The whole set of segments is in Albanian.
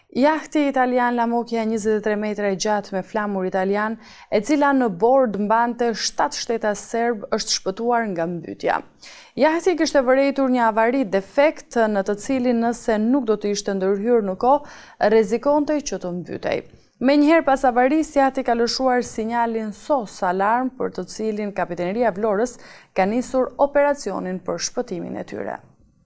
Jahti italian Lamokja 23 metra e gjatë me flamur italian, e cila në bord mbante 7 shtetas serb, është shpëtuar nga mbytja. Jahti kishte vërejtur një avari defekt në të cilin nëse nuk do të ishte ndërhyrë në kohë, rrezikonte që të mbytej. Menjëherë pas avarisë, jahti ka lëshuar sinjalin SOS alarm për të cilin Kapiteneria e Vlorës ka nisur operacionin për shpëtimin e tyre.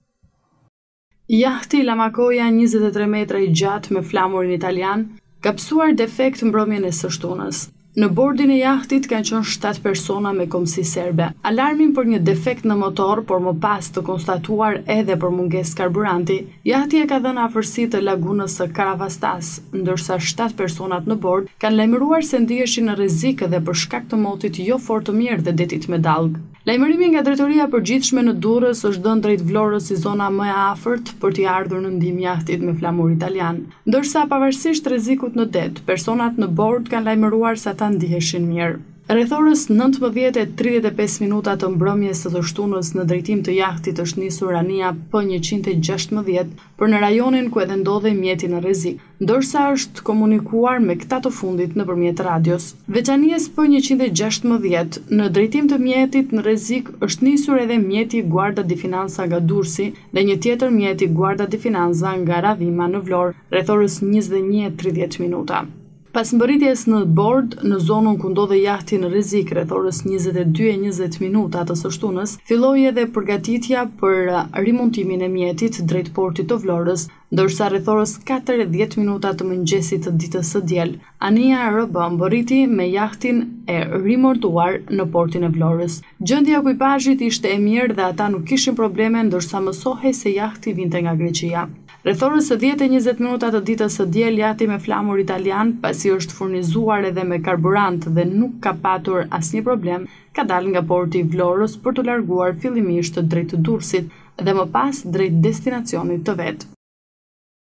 Jahti Lamakoja 23 metra i gjatë me flamurin italian ka pësuar defekt mbrëmjen e së shtunës. Në bordin e jahtit kanë qenë 7 persona me komsi serbe. Alarmin për një defekt në motor, por më pas të konstatuar edhe për mungesë karburanti, jahti e ka dhënë afërsi të lagunës së Karavastas, ndërsa 7 personat në bord kanë lajmëruar se ndiheshin në rrezik edhe për shkak të motit jo fort të mirë dhe detit me dallg. Lajmërimi nga Drejtoria e Përgjithshme në Durrës është dhënë drejt Vlorës si zona më e afërt për t'i ardhur në ndihmë jahtit me flamur italian. Ndërsa pavarësisht rrezikut në det, personat në bord kanë lajmëruar se ata ndiheshin mirë. Rreth orës 19:35 minuta të mbrëmjes së të shtunës në drejtim të jahtit është nisur anija P116 për në rajonin ku edhe ndodhej mjeti në rrezik, ndërsa është komunikuar me këta të fundit nëpërmjet radios. Veçanies P116 në drejtim të mjetit në rrezik është nisur edhe mjeti Guarda di Finanza nga Durrësi dhe një tjetër mjeti Guarda di Finanza nga Radhima në Vlorë rreth orës 21:30 minuta. Pas mbërritjes në bord, në zonën ku ndodhej jahti në rrezik rreth orës 22:20 minuta të së shtunës, filloi edhe përgatitja për rimontimin e mjetit drejt portit të Vlorës, ndërsa rreth orës 4:10 minuta të mëngjesit të ditës së diel, anija RB mbërriti me jahtin e rimontuar në portin e Vlorës. Gjendja e ekipazhit ishte e mirë dhe ata nuk kishin probleme, ndërsa mësohej se jahti vinte nga Greqia. Rreth orës 10:20 minuta të ditës së diel, jahti me flamur italian, pasi është furnizuar edhe me karburant dhe nuk ka patur asnjë problem, ka dalë nga porti i Vlorës për të larguar fillimisht drejt Durrësit dhe më pas drejt destinacionit të vet.